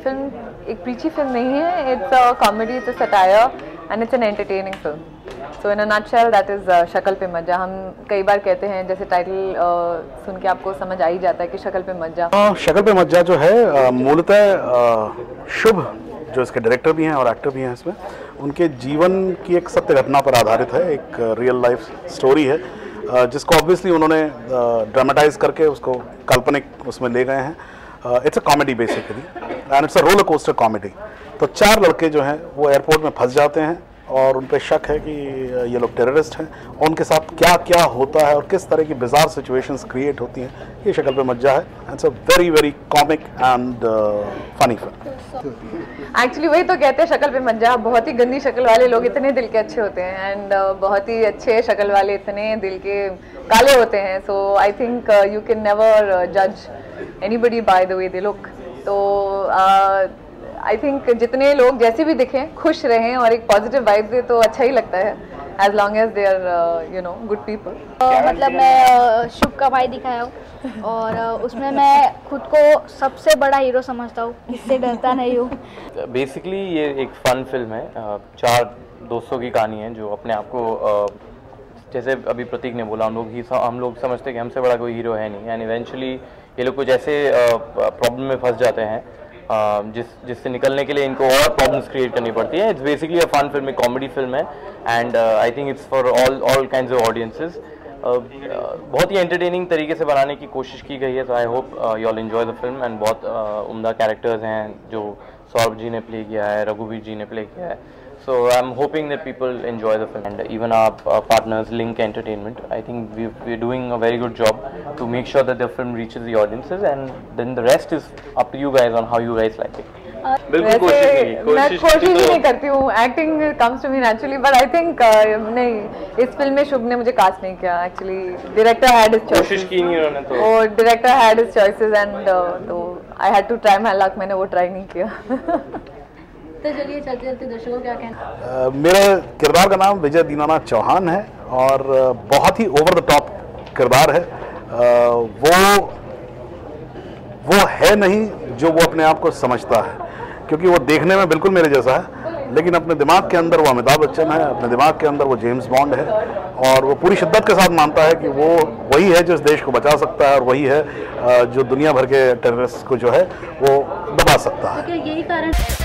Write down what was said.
Film एक प्रीची film नहीं है, it's a comedy, it's a satire and it's an entertaining film. So in a nutshell that is Shakal Pe Mat जा। हम कई बार कहते हैं, जैसे टाइटल सुन के आपको समझ आ ही जाता है कि शक्ल पे मत जा। शक्ल पे मत जा जो है मूलतः शुभ, जो इसके डायरेक्टर भी हैं और एक्टर भी हैं इसमें, उनके जीवन की एक सत्य घटना पर आधारित है, एक रियल लाइफ स्टोरी है, जिसको ऑब्वियसली उन्होंने ड्रामेटाइज करके उसको काल्पनिक उसमें ले गए हैं। It's a comedy basically and it's a roller coaster comedy. तो 4 लड़के जो हैं वो एयरपोर्ट में फंस जाते हैं और उन पर शक है कि ये लोग टेररिस्ट हैं, और उनके साथ क्या क्या होता है और किस तरह की बिजार सिचुएशंस क्रिएट होती हैं, ये शक्ल पे मत जा है। It's a very very comic and funny film. Actually वही तो कहते हैं, शक्ल पे मत जा। बहुत ही गंदी शक्ल वाले लोग इतने दिल के अच्छे होते हैं, एंड बहुत ही अच्छे शक्ल वाले इतने दिल के काले होते हैं। So I think you can never जज anybody by the way they look. तो आई थिंक जितने लोग जैसे भी दिखें खुश रहें और एक पॉजिटिव वाइब दे तो अच्छा ही लगता है, as long as they are you know good people. मतलब मैं शुभ का भाई दिखाया हूँ और उसमें मैं खुद को सबसे बड़ा हीरो समझता हूँ, इससे डरता नहीं हूँ। बेसिकली ये एक फन फिल्म है, 4 दोस्तों की कहानी है जो अपने आप को, जैसे अभी प्रतीक ने बोला, हम लोग समझते हैं कि हमसे बड़ा कोई हीरो है नहीं, एंड इवेंचुअली ये लोग कुछ ऐसे प्रॉब्लम में फंस जाते हैं जिससे निकलने के लिए इनको और प्रॉब्लम्स क्रिएट करनी पड़ती है। It's basically a fun film, एक कॉमेडी फिल्म है, and I think it's for all kinds of audiences. बहुत ही एंटरटेनिंग तरीके से बनाने की कोशिश की गई है, तो I hope you all enjoy the film. And बहुत उम्दा कैरेक्टर्स हैं जो सौरभ जी ने प्ले किया है, रघुवीर जी ने प्ले किया है। So I'm hoping that people enjoy the film, and even our partners Link Entertainment, I think we're doing a very good job to make sure that the film reaches the audiences, and then the rest is up to you guys on how you guys like it. बिल्कुल मैं कोशिश ही नहीं करती हूँ, acting comes to me naturally, but I think नहीं, इस film में शुभ ने मुझे कास्ट नहीं किया। Actually director had his choices, कोशिश की नहीं उन्होंने तो, और director had his choices and तो I had to try my luck, मैंने वो ट्राई नहीं किया। तो चलिए चलते चलते दर्शकों क्या कहना। मेरा किरदार का नाम विजय दीनानाथ चौहान है और बहुत ही ओवर द टॉप किरदार है। वो है नहीं जो वो अपने आप को समझता है, क्योंकि वो देखने में बिल्कुल मेरे जैसा है, लेकिन अपने दिमाग के अंदर वो अमिताभ बच्चन है, अपने दिमाग के अंदर वो जेम्स बॉन्ड है, और वो पूरी शिद्दत के साथ मानता है कि वो वही है जो इस देश को बचा सकता है, और वही है जो दुनिया भर के टेररिस्ट को जो है वो दबा सकता है। यही कारण